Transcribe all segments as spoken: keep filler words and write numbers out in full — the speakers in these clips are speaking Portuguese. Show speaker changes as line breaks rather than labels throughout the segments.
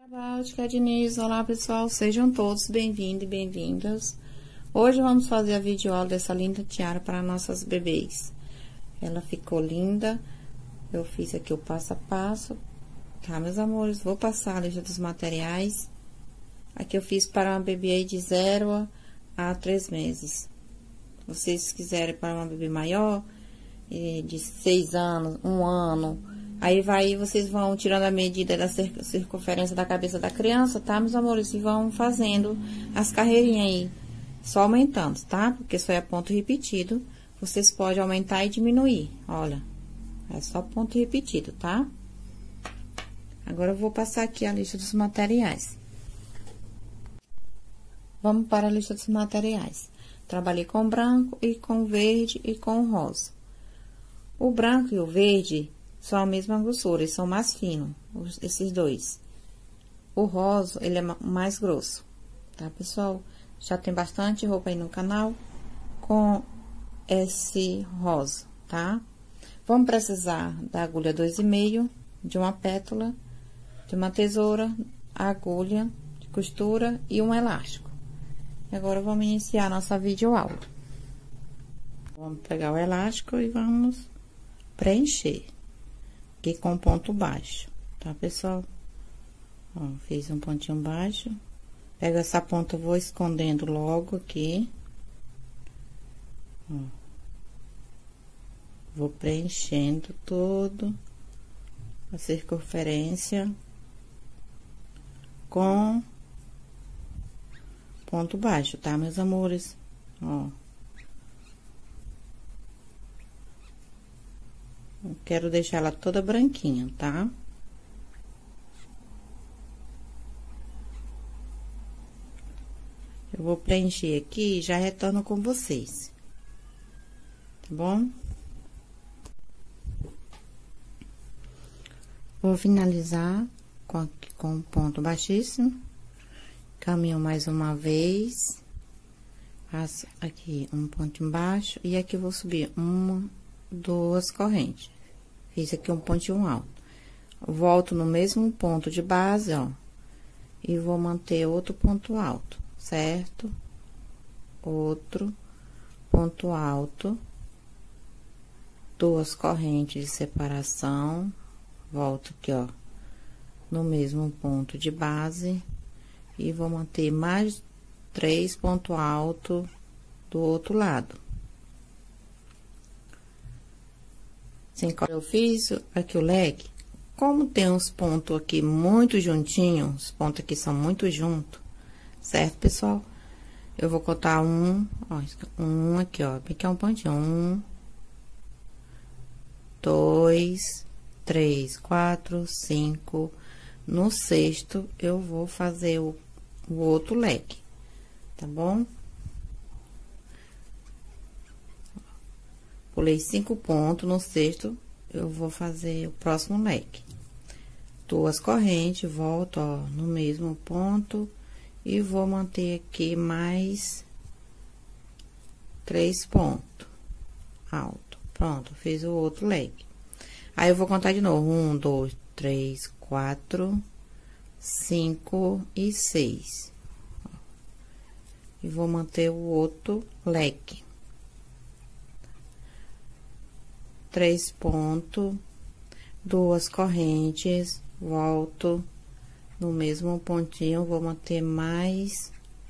Báltica Diniz, olá pessoal, sejam todos bem-vindos e bem-vindas. Hoje vamos fazer a videoaula dessa linda tiara para nossas bebês. Ela ficou linda, eu fiz aqui o passo a passo, tá, meus amores? Vou passar a lista dos materiais. Aqui eu fiz para uma bebê aí de zero a três meses. Se vocês quiserem para uma bebê maior, de seis anos, um ano... Aí vai, vocês vão tirando a medida da circunferência da cabeça da criança, tá, meus amores? E vão fazendo as carreirinhas aí, só aumentando, tá? Porque só é ponto repetido, vocês podem aumentar e diminuir, olha. É só ponto repetido, tá? Agora, eu vou passar aqui a lista dos materiais. Vamos para a lista dos materiais. Trabalhei com branco e com verde e com rosa. O branco e o verde são a mesma grossura, eles são mais finos, esses dois. O rosa, ele é mais grosso, tá, pessoal? Já tem bastante roupa aí no canal com esse rosa, tá? Vamos precisar da agulha dois e meio, de uma pétala, de uma tesoura, agulha de costura e um elástico. E agora, vamos iniciar a nossa videoaula. Vamos pegar o elástico e vamos preencher. Aqui com ponto baixo, tá, pessoal? Ó, fiz um pontinho baixo. Pego essa ponta, vou escondendo logo aqui. Ó. Vou preenchendo todo a circunferência com ponto baixo, tá, meus amores? Ó. Eu quero deixar ela toda branquinha, tá? Eu vou preencher aqui e já retorno com vocês. Tá bom? Vou finalizar com, com ponto baixíssimo. Caminho mais uma vez. Faço aqui um ponto embaixo e aqui eu vou subir uma, duas correntes. Fiz aqui um pontinho alto. Volto no mesmo ponto de base, ó. E vou manter outro ponto alto, certo? Outro ponto alto. Duas correntes de separação. Volto aqui, ó. No mesmo ponto de base. E vou manter mais três pontos altos do outro lado. Assim, eu fiz aqui o leque, como tem uns pontos aqui muito juntinhos, os pontos aqui são muito juntos, certo, pessoal? Eu vou contar um, ó, um aqui, ó, aqui é um pontinho, um, dois, três, quatro, cinco, no sexto eu vou fazer o, o outro leque, tá bom? Pulei cinco pontos, no sexto, eu vou fazer o próximo leque. Duas correntes, volto, ó, no mesmo ponto, e vou manter aqui mais três pontos alto. Pronto, fiz o outro leque. Aí, eu vou contar de novo, um, dois, três, quatro, cinco e seis. E vou manter o outro leque. Três pontos, duas correntes, volto no mesmo pontinho, vou manter mais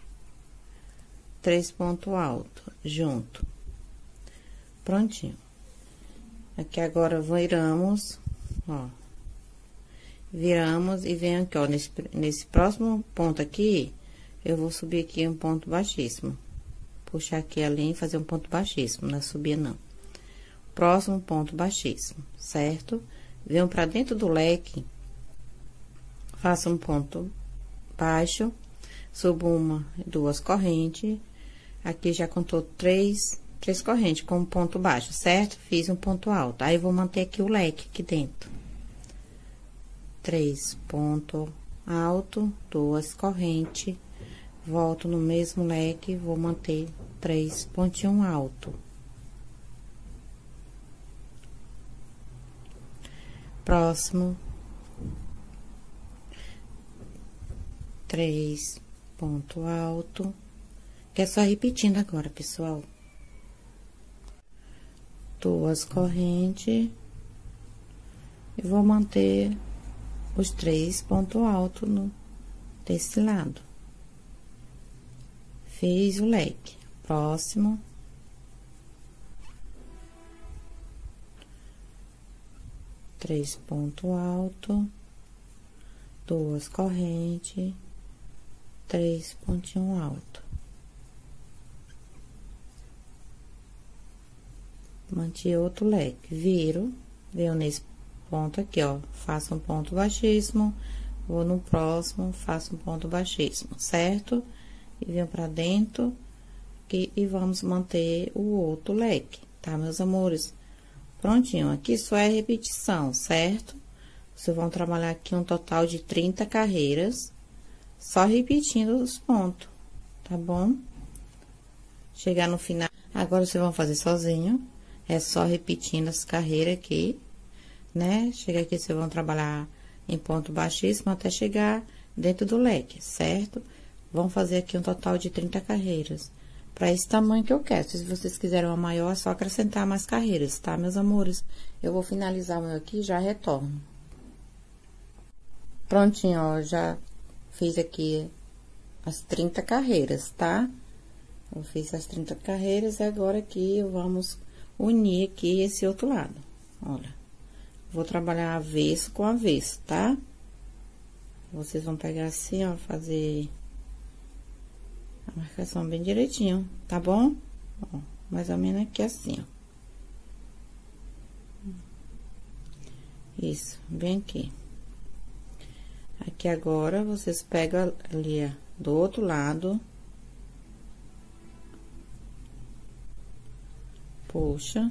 três pontos altos junto. Prontinho. Aqui agora viramos, ó. Viramos e vem aqui, ó, nesse, nesse próximo ponto aqui, eu vou subir aqui um ponto baixíssimo. Puxar aqui a linha e fazer um ponto baixíssimo, não é subir não. Próximo ponto baixíssimo, certo? Venho pra dentro do leque, faço um ponto baixo, subo uma, duas correntes, aqui já contou três, três correntes com um ponto baixo, certo? Fiz um ponto alto, aí vou manter aqui o leque aqui dentro. Três ponto alto, duas correntes, volto no mesmo leque, vou manter três pontinhos alto. Próximo, três ponto alto, que é só repetindo agora, pessoal. Duas correntes, e vou manter os três pontos altos no, desse lado. Fiz o leque. Próximo. Três pontos altos, duas correntes, três pontinhos altos. Mantive outro leque, viro, venho nesse ponto aqui, ó, faço um ponto baixíssimo, vou no próximo, faço um ponto baixíssimo, certo? E venho pra dentro aqui e vamos manter o outro leque, tá, meus amores? Prontinho, aqui só é repetição, certo? Vocês vão trabalhar aqui um total de trinta carreiras, só repetindo os pontos, tá bom? Chegar no final, agora vocês vão fazer sozinho, é só repetindo as carreiras aqui, né? Chega aqui, vocês vão trabalhar em ponto baixíssimo até chegar dentro do leque, certo? Vão fazer aqui um total de trinta carreiras. Pra esse tamanho que eu quero. Se vocês quiserem uma maior, é só acrescentar mais carreiras, tá, meus amores? Eu vou finalizar o meu aqui e já retorno. Prontinho, ó, já fiz aqui as trinta carreiras, tá? Eu fiz as trinta carreiras e agora aqui vamos unir aqui esse outro lado. Olha, vou trabalhar avesso com avesso, tá? Vocês vão pegar assim, ó, fazer a marcação bem direitinho, tá bom? Ó, mais ou menos aqui assim, ó. Isso, bem aqui. Aqui agora, vocês pegam ali, ó, do outro lado. Puxa.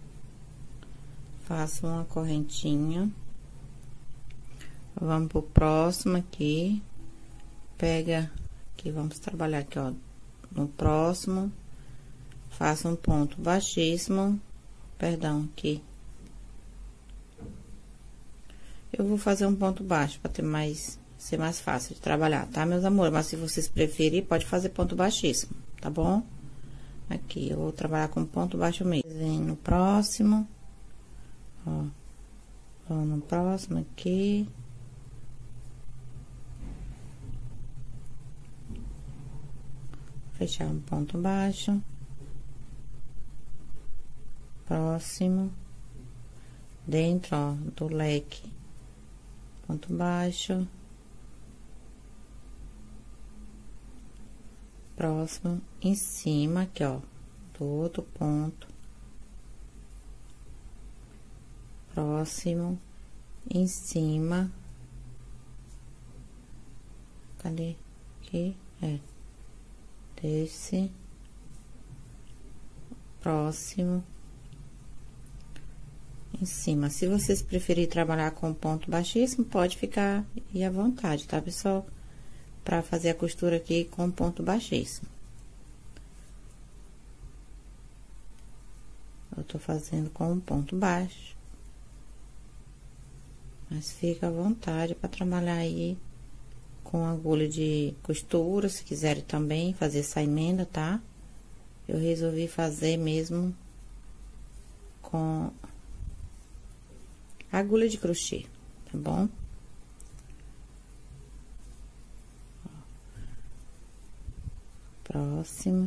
Faça uma correntinha. Vamos pro próximo aqui. Pega... Aqui, vamos trabalhar aqui, ó, no próximo, faça um ponto baixíssimo, perdão, aqui. Eu vou fazer um ponto baixo, para ter mais, ser mais fácil de trabalhar, tá, meus amores? Mas se vocês preferirem, pode fazer ponto baixíssimo, tá bom? Aqui, eu vou trabalhar com ponto baixo mesmo. Vem no próximo, ó, vou no próximo aqui. Fechar um ponto baixo, próximo, dentro, ó, do leque, ponto baixo, próximo, em cima, aqui, ó, do outro ponto, próximo, em cima, cadê? Aqui, é. Esse, próximo, em cima. Se vocês preferirem trabalhar com ponto baixíssimo, pode ficar aí à vontade, tá, pessoal? Pra fazer a costura aqui com ponto baixíssimo. Eu tô fazendo com um ponto baixo. Mas fica à vontade pra trabalhar aí com agulha de costura, se quiserem também fazer essa emenda, tá? Eu resolvi fazer mesmo com agulha de crochê, tá bom? Próximo.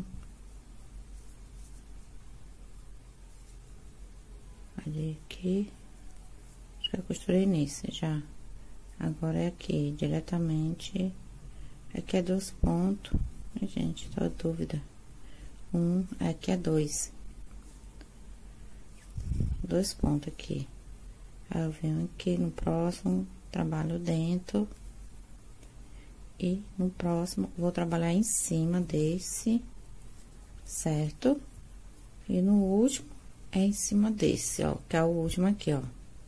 Ali aqui. Já costurei nesse, já. Agora é aqui, diretamente, aqui é dois pontos, gente, tô dúvida, um, aqui é dois, dois pontos aqui, aí eu venho aqui no próximo, trabalho dentro, e no próximo, vou trabalhar em cima desse, certo? E no último, é em cima desse, ó, que é o último aqui, ó.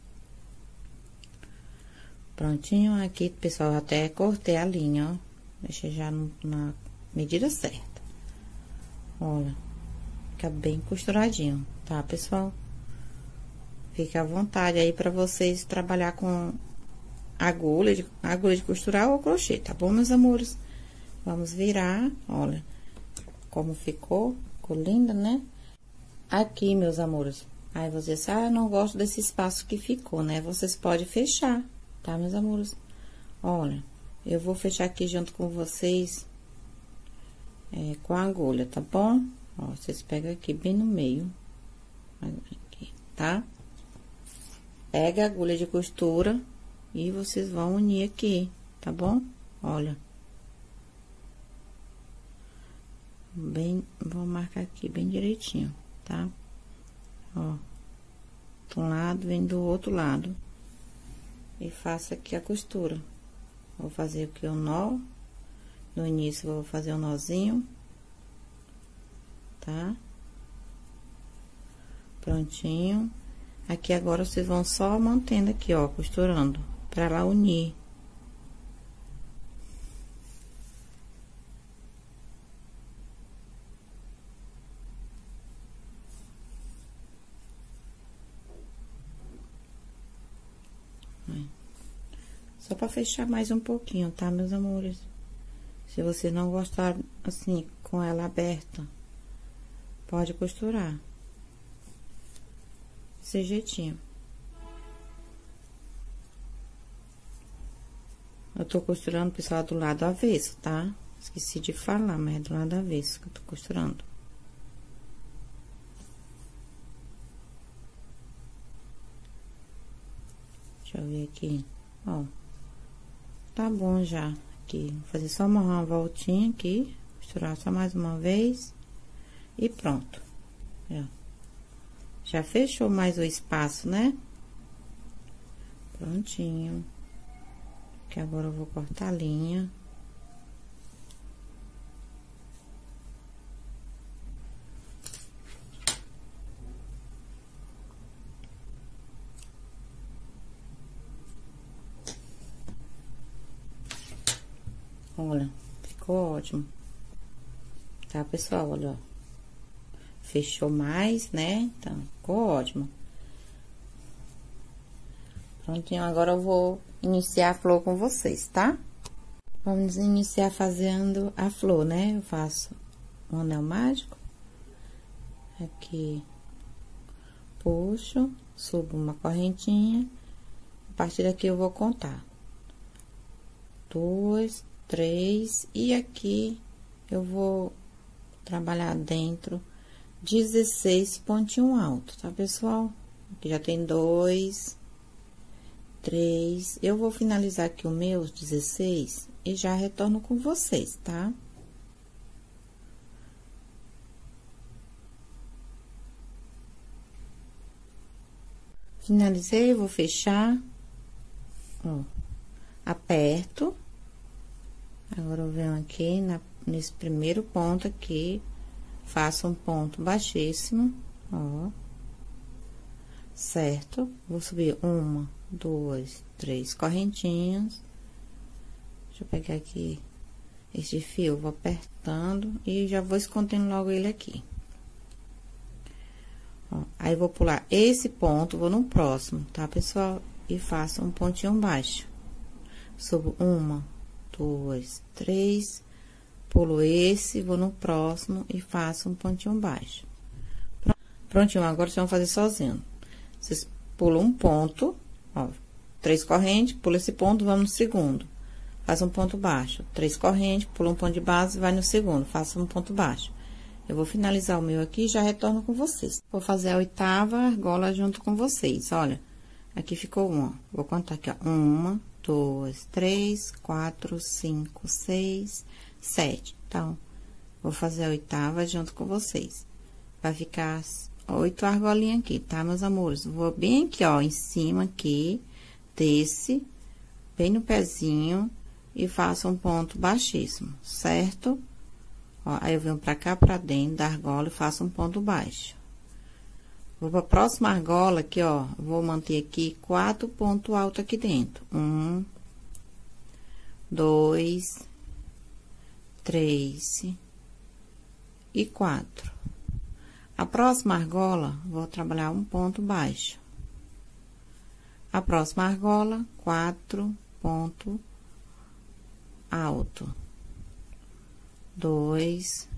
Prontinho, aqui, pessoal, até cortei a linha, ó. Deixei já no, na medida certa. Olha, fica bem costuradinho, tá, pessoal? Fique à vontade aí pra vocês trabalhar com agulha de, agulha de costurar ou crochê, tá bom, meus amores? Vamos virar, olha como ficou, ficou linda, né? Aqui, meus amores, aí vocês, ah, não gosto desse espaço que ficou, né? Vocês podem fechar, tá, meus amores? Olha, eu vou fechar aqui junto com vocês, é, com a agulha, tá bom? Ó, vocês pegam aqui bem no meio, aqui, tá? Pega a agulha de costura e vocês vão unir aqui, tá bom? Olha. Bem, vou marcar aqui bem direitinho, tá? Ó. De um lado, vem do outro lado. E faço aqui a costura. Vou fazer aqui o nó. No início, vou fazer o nozinho. Tá? Prontinho. Aqui agora, vocês vão só mantendo aqui, ó, costurando, pra ela unir. Só pra fechar mais um pouquinho, tá, meus amores? Se você não gostar, assim, com ela aberta, pode costurar. Desse jeitinho. Eu tô costurando, pessoal, do lado avesso, tá? Esqueci de falar, mas é do lado avesso que eu tô costurando. Deixa eu ver aqui, ó. Tá bom já, aqui. Vou fazer só uma voltinha aqui, costurar só mais uma vez e pronto. Ó. Já fechou mais o espaço, né? Prontinho. Que agora eu vou cortar a linha. Olha, ficou ótimo. Tá, pessoal? Olha, ó. Fechou mais, né? Então, ficou ótimo. Prontinho, agora eu vou iniciar a flor com vocês, tá? Vamos iniciar fazendo a flor, né? Eu faço um anel mágico. Aqui, puxo, subo uma correntinha. A partir daqui eu vou contar. Dois, três, e aqui eu vou trabalhar dentro dezesseis pontinho alto, tá, pessoal? Aqui já tem dois, três. Eu vou finalizar aqui o meu, os dezesseis, e já retorno com vocês, tá? Finalizei, eu vou fechar, ó, aperto. Agora, eu venho aqui na, nesse primeiro ponto aqui, faço um ponto baixíssimo, ó. Certo? Vou subir uma, duas, três correntinhas. Deixa eu pegar aqui esse fio, vou apertando e já vou escondendo logo ele aqui. Ó, aí, vou pular esse ponto, vou no próximo, tá, pessoal? E faço um pontinho baixo. Subo uma, duas, três, pulo esse, vou no próximo e faço um pontinho baixo. Prontinho, agora vocês vão fazer sozinho. Vocês pulam um ponto, ó, três correntes, pula esse ponto, vamos no segundo. Faz um ponto baixo, três correntes, pula um ponto de base, vai no segundo, faça um ponto baixo. Eu vou finalizar o meu aqui e já retorno com vocês. Vou fazer a oitava argola junto com vocês, olha. Aqui ficou uma, vou contar aqui, ó, uma, duas, três, quatro, cinco, seis, sete. Então, vou fazer a oitava junto com vocês. Vai ficar oito argolinhas aqui, tá, meus amores? Vou bem aqui, ó, em cima aqui, desse, bem no pezinho, e faço um ponto baixíssimo, certo? Ó, aí, eu venho pra cá, pra dentro da argola e faço um ponto baixo. Vou pra próxima argola aqui, ó, vou manter aqui quatro pontos altos aqui dentro. Um, dois, três e quatro. A próxima argola, vou trabalhar um ponto baixo. A próxima argola, quatro, ponto alto. Dois,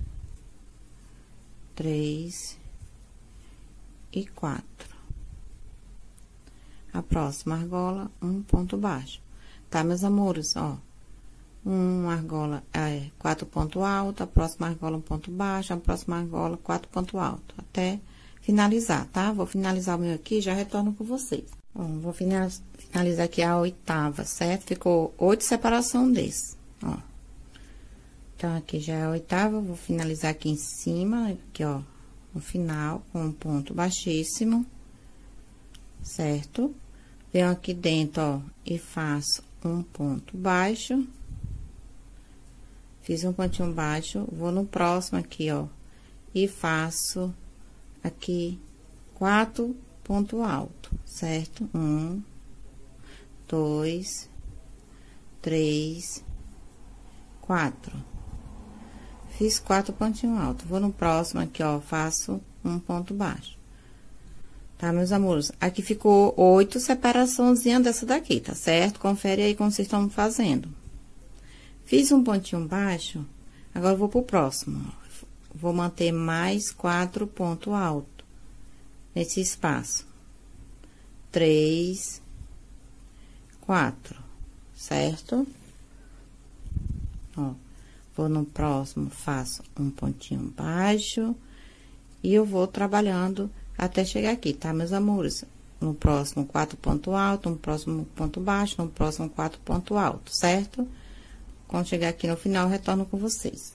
três e quatro. A próxima argola, um ponto baixo. Tá, meus amores, ó. Uma argola é quatro pontos altos, a próxima argola um ponto baixo, a próxima argola quatro pontos altos, até finalizar, tá? Vou finalizar o meu aqui e já retorno com vocês. Bom, vou finalizar aqui a oitava, certo? Ficou oito separação desse, ó. Então, aqui já é a oitava, vou finalizar aqui em cima, aqui, ó, no final, com um ponto baixíssimo, certo? Venho aqui dentro, ó, e faço um ponto baixo. Fiz um pontinho baixo, vou no próximo aqui, ó, e faço aqui quatro pontos altos, certo? Um, dois, três, quatro. Fiz quatro pontinhos altos. Vou no próximo aqui, ó, faço um ponto baixo. Tá, meus amores? Aqui ficou oito separaçãozinhas dessa daqui, tá certo? Confere aí como vocês estão fazendo. Fiz um pontinho baixo, agora eu vou pro próximo. Vou manter mais quatro pontos altos nesse espaço. Três, quatro, certo? Ó, vou no próximo, faço um pontinho baixo e eu vou trabalhando até chegar aqui, tá, meus amores? No próximo, quatro pontos altos, no próximo ponto baixo, no próximo, quatro pontos altos, certo? Quando chegar aqui no final, eu retorno com vocês.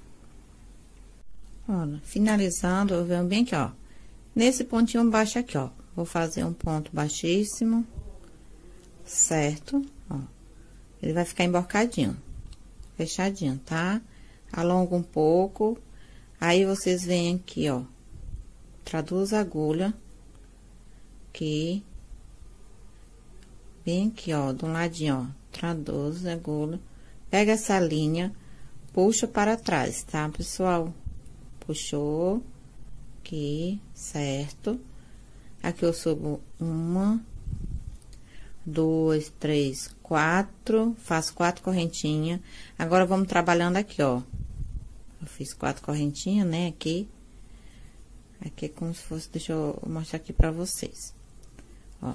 Olha, finalizando, eu venho bem aqui, ó. Nesse pontinho baixo aqui, ó. Vou fazer um ponto baixíssimo, certo? Ó. Ele vai ficar emborcadinho, fechadinho, tá? Alonga um pouco. Aí, vocês vêm aqui, ó. Traduz a agulha. Aqui. Bem aqui, ó, de um ladinho, ó. Traduz a agulha. Pega essa linha, puxa para trás, tá, pessoal? Puxou, aqui, certo? Aqui eu subo uma, duas, três, quatro, faço quatro correntinhas. Agora, vamos trabalhando aqui, ó. Eu fiz quatro correntinhas, né, aqui. Aqui é como se fosse, deixa eu mostrar aqui pra vocês. Ó.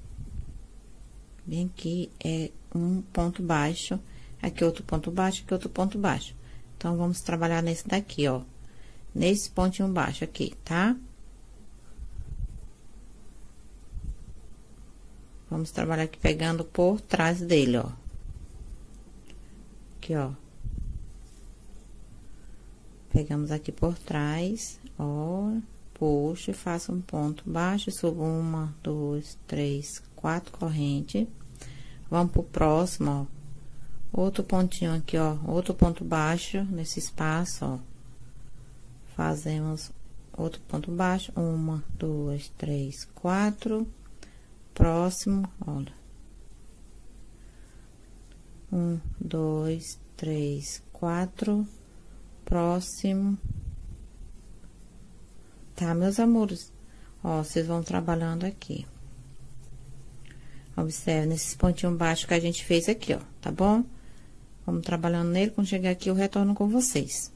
Bem aqui é um ponto baixo. Aqui outro ponto baixo, aqui outro ponto baixo. Então, vamos trabalhar nesse daqui, ó. Nesse pontinho baixo aqui, tá? Vamos trabalhar aqui pegando por trás dele, ó. Aqui, ó. Pegamos aqui por trás, ó. Puxo e faço um ponto baixo, subo uma, duas, três, quatro correntes. Vamos pro próximo, ó. Outro pontinho aqui, ó, outro ponto baixo nesse espaço, ó. Fazemos outro ponto baixo, uma, duas, três, quatro. Próximo, olha. Um, dois, três, quatro. Próximo. Tá, meus amores? Ó, vocês vão trabalhando aqui. Observe nesses pontinhos baixos que a gente fez aqui, ó, tá bom? Vamos trabalhando nele, quando chegar aqui eu retorno com vocês.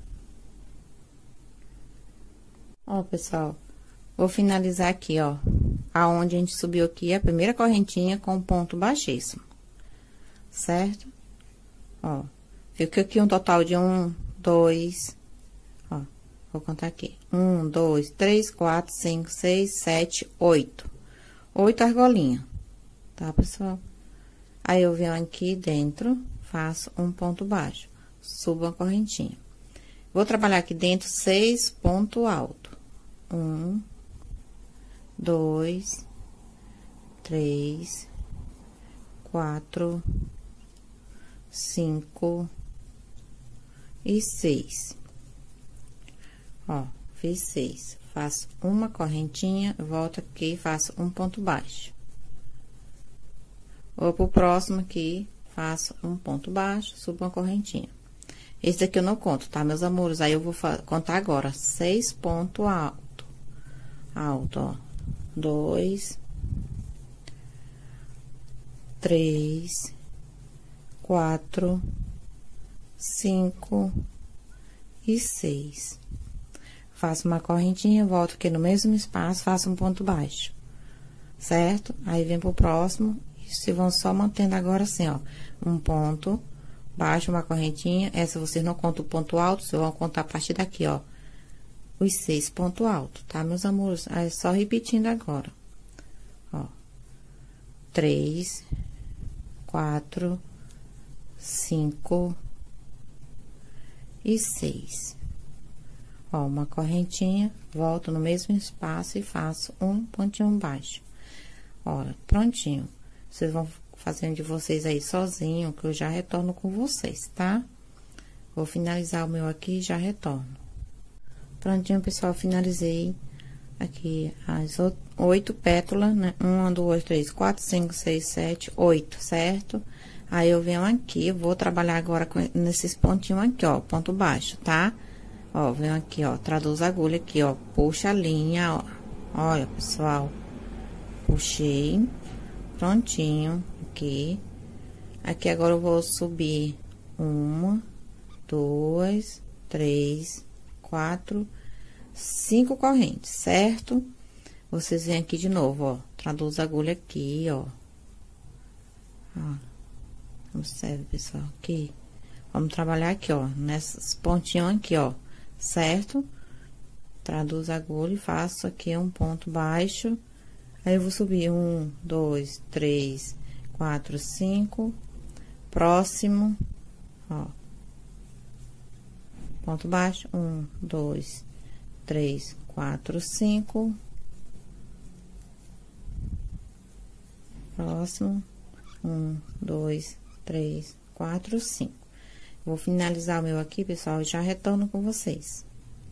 Ó, pessoal, vou finalizar aqui, ó, aonde a gente subiu aqui a primeira correntinha com ponto baixíssimo, certo? Ó, fica aqui um total de um, dois, ó, vou contar aqui, um, dois, três, quatro, cinco, seis, sete, oito, oito argolinhas, tá, pessoal? Aí, eu venho aqui dentro, faço um ponto baixo, subo a correntinha. Vou trabalhar aqui dentro seis pontos altos. Um, dois, três, quatro, cinco e seis. Ó, fiz seis. Faço uma correntinha, volto aqui, faço um ponto baixo. Vou pro próximo aqui, faço um ponto baixo, subo uma correntinha. Esse daqui eu não conto, tá, meus amores? Aí, eu vou contar agora, seis pontos alto. Alto, ó. Dois. Três. quatro, cinco e seis. Faço uma correntinha, volto aqui no mesmo espaço, faço um ponto baixo, certo? Aí, vem pro próximo, e se vão só mantendo agora assim, ó, um ponto baixo, uma correntinha. Essa vocês não contam o ponto alto, vocês vão contar a partir daqui, ó, os seis pontos altos, tá, meus amores? Aí, só repetindo agora, ó, três, quatro, cinco e seis. Ó, uma correntinha, volto no mesmo espaço e faço um pontinho baixo. Olha, prontinho. Vocês vão fazendo de vocês aí sozinho, que eu já retorno com vocês, tá? Vou finalizar o meu aqui e já retorno. Prontinho, pessoal, finalizei aqui as oito pétalas, né? Uma, duas, três, quatro, cinco, seis, sete, oito, certo? Aí, eu venho aqui, eu vou trabalhar agora com, nesses pontinhos aqui, ó, ponto baixo, tá? Ó, venho aqui, ó, traduzo a agulha aqui, ó, puxa a linha, ó. Olha, pessoal, puxei, prontinho, aqui. Aqui agora eu vou subir uma, duas, três, quatro, cinco correntes, certo? Vocês vêm aqui de novo, ó, traduzo a agulha aqui, ó. Ó, observe, pessoal, aqui. Vamos trabalhar aqui, ó, nesses pontinhos aqui, ó, certo? Traduzo a agulha e faço aqui um ponto baixo. Aí, eu vou subir um, dois, três, quatro, cinco. Próximo, ó. Ponto baixo, um, dois, três, quatro, cinco. Próximo, um, dois, três, quatro, cinco. Vou finalizar o meu aqui, pessoal, e já retorno com vocês.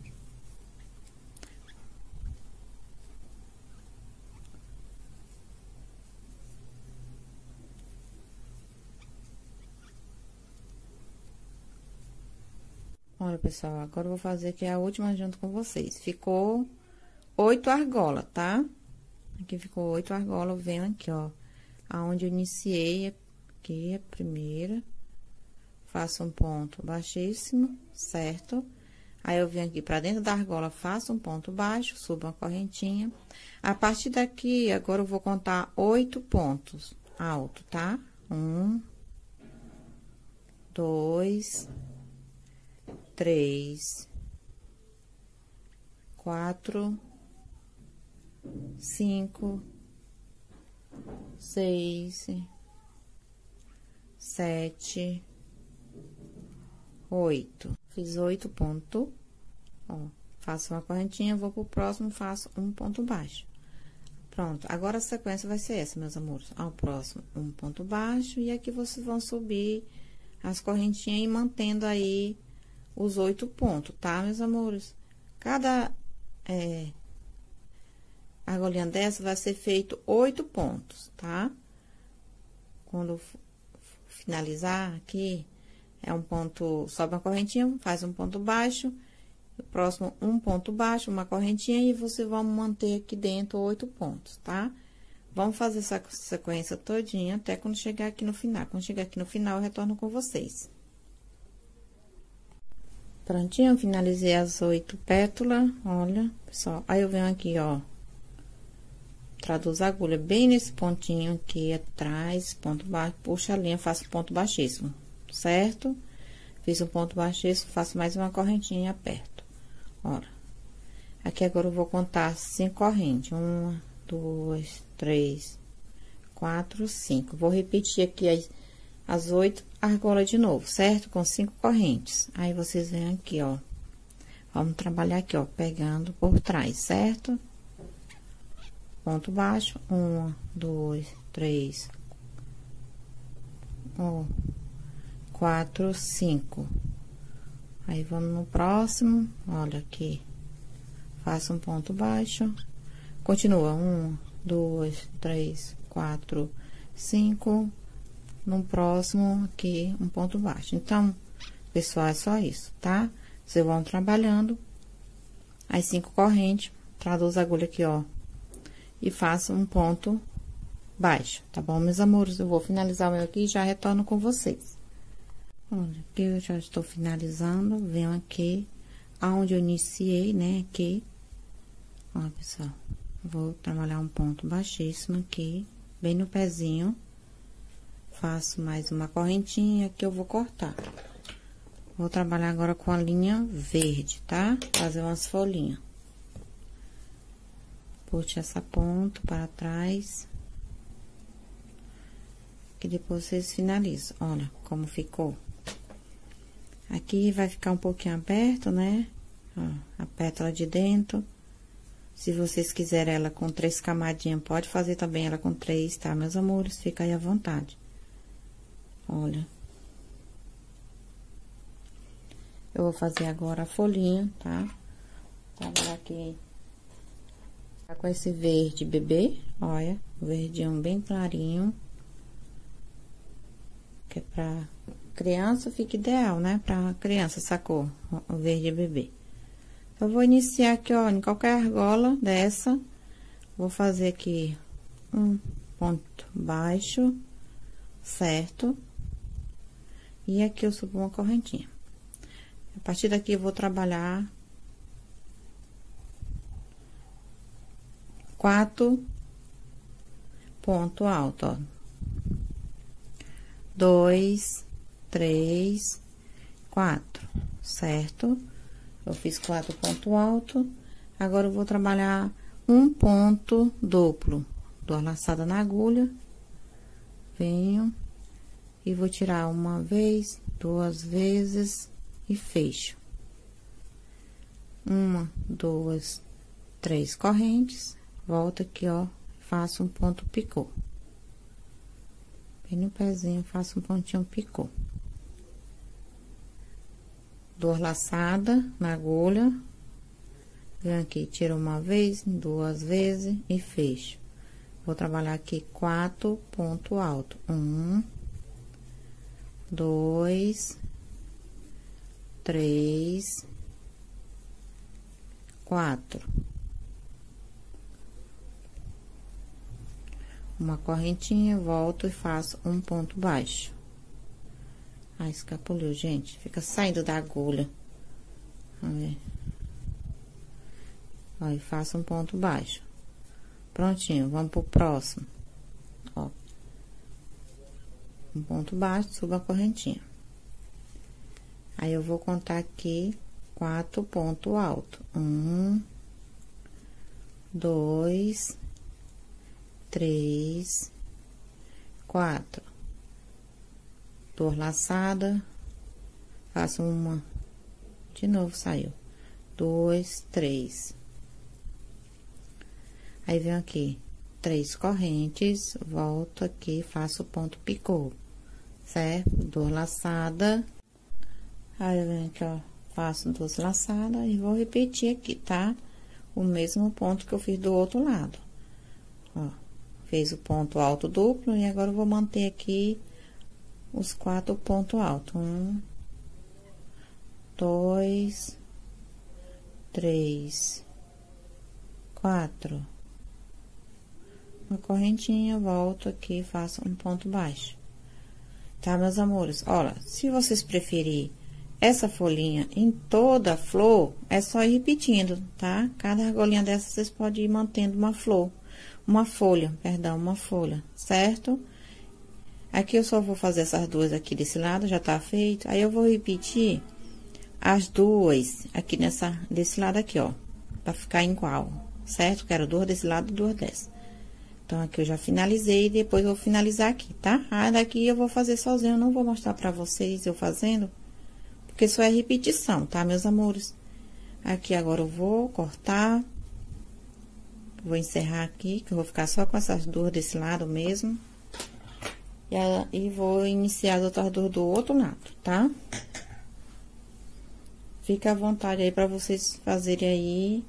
Olha, pessoal, agora eu vou fazer aqui a última junto com vocês. Ficou oito argolas, tá? Aqui ficou oito argolas, eu venho aqui, ó, aonde eu iniciei, aqui a primeira, faço um ponto baixíssimo, certo? Aí, eu venho aqui pra dentro da argola, faço um ponto baixo, subo uma correntinha. A partir daqui, agora eu vou contar oito pontos altos, tá? Um, dois, três, quatro, cinco, seis, sete, oito. Fiz oito pontos, ó, faço uma correntinha, vou pro próximo, faço um ponto baixo. Pronto, agora a sequência vai ser essa, meus amores. Ao próximo, um ponto baixo, e aqui vocês vão subir as correntinhas e mantendo aí os oito pontos, tá, meus amores? Cada é, argolinha dessa vai ser feito oito pontos, tá? Quando finalizar aqui, é um ponto, sobe uma correntinha, faz um ponto baixo, o próximo um ponto baixo, uma correntinha, e você vai manter aqui dentro oito pontos, tá? Vamos fazer essa sequência todinha até quando chegar aqui no final. Quando chegar aqui no final, eu retorno com vocês. Prontinho, finalizei as oito pétalas, olha, pessoal. Aí, eu venho aqui, ó, traduzo a agulha bem nesse pontinho aqui atrás, ponto baixo, puxa a linha, faço ponto baixíssimo, certo? Fiz um ponto baixíssimo, faço mais uma correntinha e aperto. Olha, aqui agora eu vou contar cinco correntes. Uma, duas, três, quatro, cinco. Vou repetir aqui as, as oito argolas de novo, certo? Com cinco correntes. Aí, vocês vêm aqui, ó. Vamos trabalhar aqui, ó, pegando por trás, certo? Ponto baixo, uma, dois, três, ó, quatro, cinco. Aí, vamos no próximo, olha aqui, faço um ponto baixo, continua, um, dois, três, quatro, cinco, no próximo, aqui, um ponto baixo. Então, pessoal, é só isso, tá? Vocês vão trabalhando as cinco correntes, traduz a agulha aqui, ó, e faço um ponto baixo, tá bom, meus amores? Eu vou finalizar o meu aqui e já retorno com vocês. Olha, aqui eu já estou finalizando, venho aqui, aonde eu iniciei, né, aqui. Ó, pessoal, vou trabalhar um ponto baixíssimo aqui, bem no pezinho. Faço mais uma correntinha que eu vou cortar. Vou trabalhar agora com a linha verde, tá? Fazer umas folhinhas. Puxe essa ponta para trás. Que depois vocês finalizam. Olha como ficou. Aqui vai ficar um pouquinho aberto, né? Ó, a pétala de dentro. Se vocês quiserem ela com três camadinhas, pode fazer também ela com três, tá, meus amores? Fica aí à vontade. Olha. Eu vou fazer agora a folhinha, tá? Trabalhar aqui. Tá com esse verde bebê, olha. O verdinho bem clarinho. Que é pra criança, fica ideal, né? Pra criança, essa cor, o verde bebê. Eu vou iniciar aqui, ó, em qualquer argola dessa. Vou fazer aqui um ponto baixo, certo? E aqui eu subo uma correntinha. A partir daqui eu vou trabalhar quatro pontos altos, ó. Dois, três, quatro, certo? Eu fiz quatro pontos altos. Agora, eu vou trabalhar um ponto duplo. Dou a laçada na agulha. Venho. E vou tirar uma vez, duas vezes e fecho. Uma, duas, três correntes. Volto aqui, ó. Faço um ponto picô. Bem no pezinho, faço um pontinho picô. Duas laçadas na agulha. Venho aqui, tiro uma vez, duas vezes e fecho. Vou trabalhar aqui quatro pontos altos. Um, dois, três, quatro. Uma correntinha, volto e faço um ponto baixo. Ah, escapuliu, gente. Fica saindo da agulha. Vamos ver. Ó, e faço um ponto baixo. Prontinho, vamos pro próximo. Ó. Um ponto baixo, subo a correntinha. Aí, eu vou contar aqui quatro pontos altos. Um, dois, três, quatro. Duas laçadas, faço uma, de novo saiu, dois, três. Aí, venho aqui, três correntes, volto aqui, faço ponto picô, certo? Duas laçadas, aí, eu venho aqui, ó, faço duas laçadas e vou repetir aqui, tá? O mesmo ponto que eu fiz do outro lado, ó, fiz o ponto alto duplo e agora eu vou manter aqui os quatro pontos altos. Um, dois, três, quatro. Uma correntinha, volto aqui, faço um ponto baixo. Tá, meus amores? Olha, se vocês preferirem essa folhinha em toda a flor, é só ir repetindo, tá? Cada argolinha dessa, vocês podem ir mantendo uma flor. Uma folha, perdão, uma folha, certo? Aqui eu só vou fazer essas duas aqui desse lado, já tá feito. Aí, eu vou repetir as duas aqui nessa, desse lado aqui, ó. Pra ficar igual, certo? Quero duas desse lado e duas dessa. Então, aqui eu já finalizei, depois eu vou finalizar aqui, tá? Ah, daqui eu vou fazer sozinho, eu não vou mostrar pra vocês eu fazendo, porque só é repetição, tá, meus amores? Aqui agora eu vou cortar. Vou encerrar aqui, que eu vou ficar só com essas duas desse lado mesmo. E, a, e vou iniciar as outras duas do outro lado, tá? Fica à vontade aí pra vocês fazerem aí,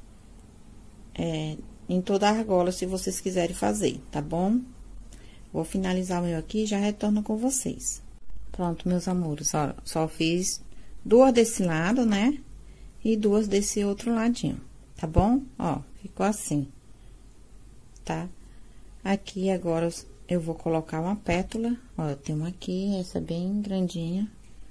é, em toda a argola, se vocês quiserem fazer, tá bom? Vou finalizar o meu aqui e já retorno com vocês. Pronto, meus amores, ó, só fiz duas desse lado, né? E duas desse outro ladinho, tá bom? Ó, ficou assim, tá? Aqui, agora, eu vou colocar uma pétala, ó, eu tenho uma aqui, essa bem grandinha.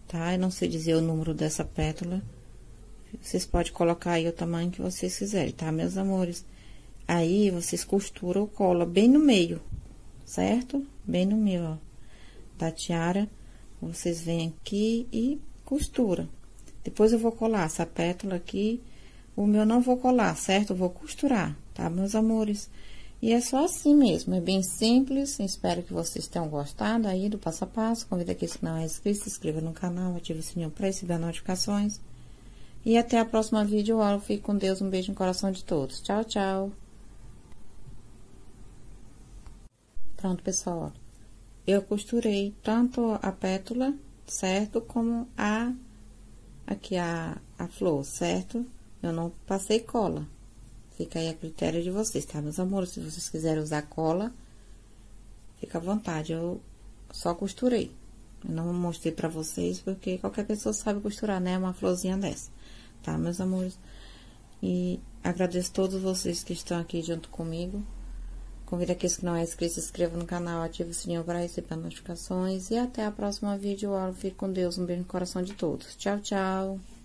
tá? Eu não sei dizer o número dessa pétala. Vocês podem colocar aí o tamanho que vocês quiserem, tá, meus amores? Aí, vocês costuram ou cola bem no meio, certo? Bem no meio, ó, da tiara. Vocês vêm aqui e costura. Depois eu vou colar essa pétala aqui. O meu não vou colar, certo? Eu vou costurar, tá, meus amores? E é só assim mesmo, é bem simples. Espero que vocês tenham gostado aí do passo a passo. Convido aqui, se não é inscrito, se inscreva no canal, ative o sininho para receber notificações. E até a próxima vídeo. Eu fico com Deus, um beijo no coração de todos. Tchau, tchau. Pronto, pessoal, ó. Eu costurei tanto a pétala, certo? Como a, aqui a, a flor, certo? Eu não passei cola. Fica aí a critério de vocês, tá, meus amores? Se vocês quiserem usar cola, fica à vontade. Eu só costurei. Eu não mostrei pra vocês, porque qualquer pessoa sabe costurar, né? Uma florzinha dessa, tá, meus amores? E agradeço a todos vocês que estão aqui junto comigo. Convido aqueles que não é inscrito, se inscreva no canal, ative o sininho para receber notificações. E até a próxima vídeo. Eu fico com Deus, um beijo no coração de todos. Tchau, tchau.